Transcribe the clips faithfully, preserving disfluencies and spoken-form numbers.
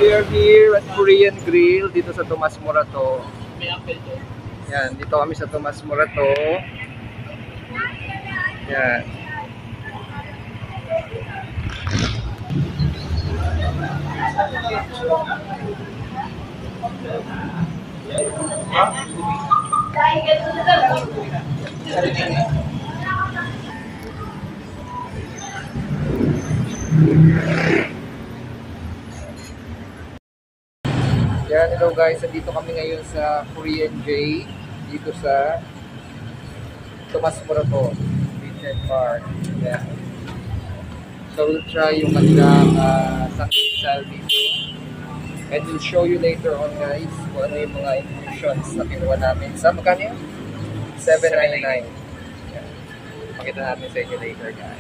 we are here at Korean Grill dito sa Tomas Morato. Yan, dito kami sa Tomas Morato. Yan. Yan, hello guys, dito kami ngayon sa Korean J, dito sa Tomas Morato Beach and Park. Yan. So we'll try yung kanilang uh, samgyeopsal dito. And we'll show you later on guys kung ano yung mga infusions na kinuha namin. Sa magkano yun? seven ninety-nine. Yan. Pakita natin sa inyo later guys.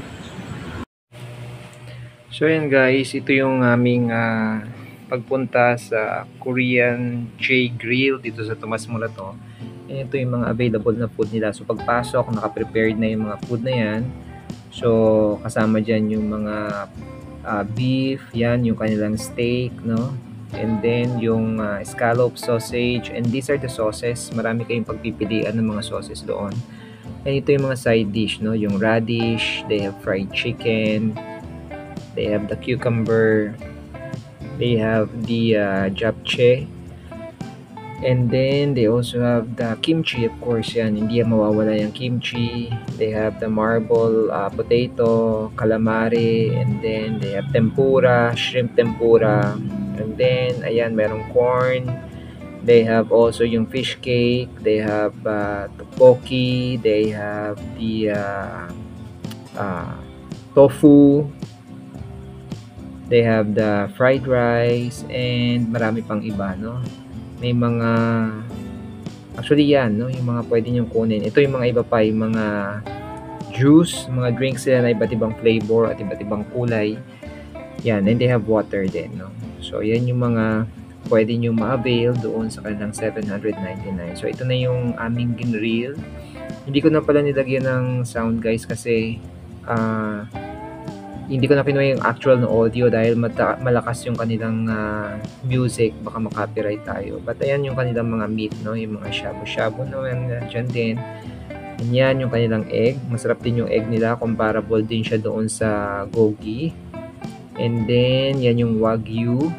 So yan guys, ito yung aming uh, pagpunta sa Korean J Grill dito sa Tomas Morato. And ito yung mga available na food nila. So pagpasok, naka-prepared na yung mga food na yan. So kasama dyan yung mga uh, beef, yan yung kanilang steak, no? And then yung uh, scallop sausage, and these are the sauces. Marami kayong pagpipilian ng mga sauces doon. And ito yung mga side dish, no? Yung radish, they have fried chicken, they have the cucumber, they have the uh, japchae, and then they also have the kimchi, of course. Yan, hindi yan mawawala yung kimchi. They have the marble uh, potato, calamari, and then they have tempura, shrimp tempura, and then ayan, merong corn. They have also yung fish cake, they have uh, tteokbokki, they have the uh, uh, tofu, they have the fried rice, and marami pang iba, no? May mga, actually yan, no? Yung mga pwede nyong kunin. Ito yung mga iba pa, yung mga juice, mga drinks sila na iba't ibang flavor at iba't ibang kulay. Yan, and they have water din, no? So, yan yung mga pwede nyo ma-avail doon sa kanilang seven ninety-nine. So, ito na yung aming ginreel. Hindi ko na pala nilagyan ng sound, guys, kasi ah, uh, hindi ko na kinuha yung actual na audio dahil mata malakas yung kanilang uh, music, baka makopyright tayo. But ayan yung kanilang mga meat, no? Yung mga shabu-shabu naman dyan din. And yan yung kanilang egg. Masarap din yung egg nila. Comparable din siya doon sa gogi. And then yan yung wagyu.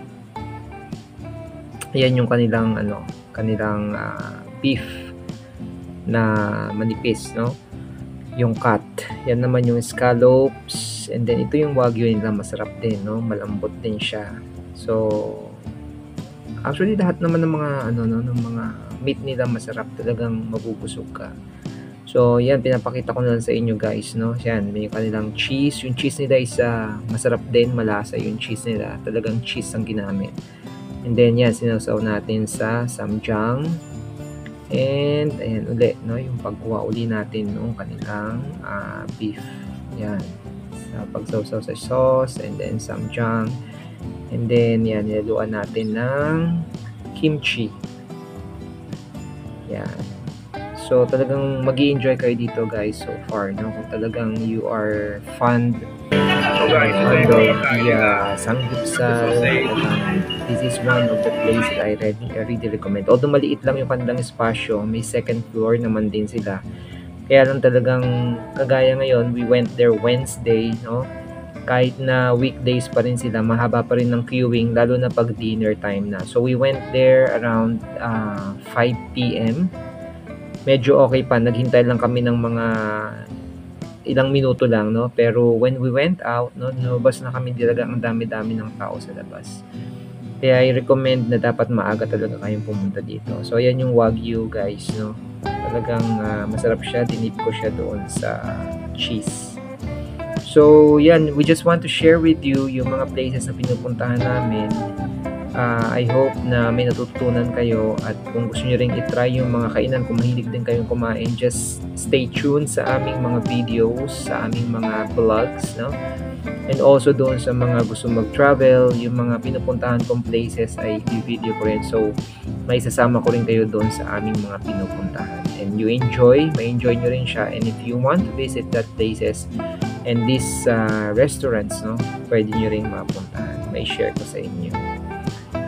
Ayan yung kanilang ano, kanilang uh, beef na manipis, no? Yung cut. Yan naman yung scallops. And then ito yung wagyu nila, masarap din, no? Malambot din siya. So actually lahat naman ng mga ano no, ng mga meat nila masarap, talagang mabubusog ka. So yan, pinapakita ko na lang sa inyo guys, no? Yan, may kanilang cheese. Yung cheese nila is uh, masarap din, malasa yung cheese nila. Talagang cheese ang ginamit. And then yan, sinausaw natin sa samjang. And ayan uli, no, yung pagkuha uli natin ng kanilang uh, beef. Yan, sa pagsawsaw sa sauce, and then samjang, and then yan, nilaluan natin ng kimchi. Yan. So talagang mag-i-enjoy kayo dito guys so far, no? Kung talagang you are fond of the uh, samgyeopsal, this is one of the places I really, I really recommend. Although maliit lang yung kanilang espasyo, may second floor naman din sila. Kaya lang talagang kagaya ngayon, we went there Wednesday, no? Kahit na weekdays pa rin sila, mahaba pa rin ng queuing, lalo na pag dinner time na. So we went there around uh, five p m Medyo okay pa, naghintay lang kami ng mga ilang minuto lang, no? Pero when we went out, no, lumabas na kami, talaga ang dami-dami ng tao sa labas. Kaya I recommend na dapat maaga talaga kayong pumunta dito. So ayan yung wagyu guys, no? Talagang uh, masarap siya, dinip ko siya doon sa cheese. So yan, we just want to share with you yung mga places na pinupuntahan namin. Uh, I hope na may natutunan kayo, at kung gusto nyo rin itry yung mga kainan, kung mahilig din kayong kumain, just stay tuned sa aming mga videos, sa aming mga vlogs, no? And also doon sa mga gusto mag-travel, yung mga pinupuntahan kong places ay i-video ko rin. So may sasama ko rin kayo doon sa aming mga pinupuntahan. And you enjoy, may enjoy nyo rin siya. And if you want to visit that places and these uh, restaurants, no, pwede nyo rin mapuntahan. May share ko sa inyo.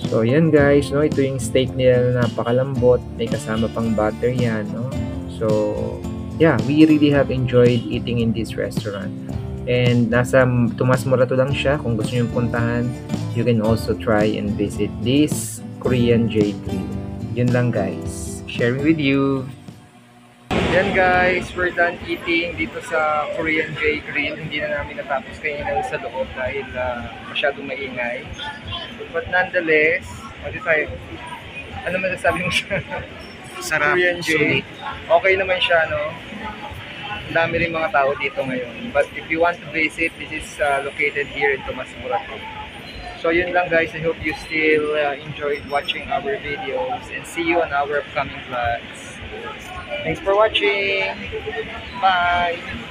So, yan guys, no? Ito yung steak nila na napakalambot. May kasama pang butter yan, no? So, yeah, we really have enjoyed eating in this restaurant. And nasa Tomas Morato lang siya. Kung gusto nyo puntahan, you can also try and visit this Korean J Grill. Yun lang guys. Sharing with you. Yan guys, we're done eating dito sa Korean J Grill. Hindi na namin natapos kainan sa loob dahil uh, masyadong maingay. But nonetheless, ano tayo? Ano masasabi mo siya? Sarap. Korean J. Okay naman siya, no? Ang dami rin mga tao dito ngayon. But if you want to visit, this is uh, located here in Tomas Morato. So yun lang guys, I hope you still uh, enjoyed watching our videos and see you on our upcoming vlogs. Thanks for watching. Bye!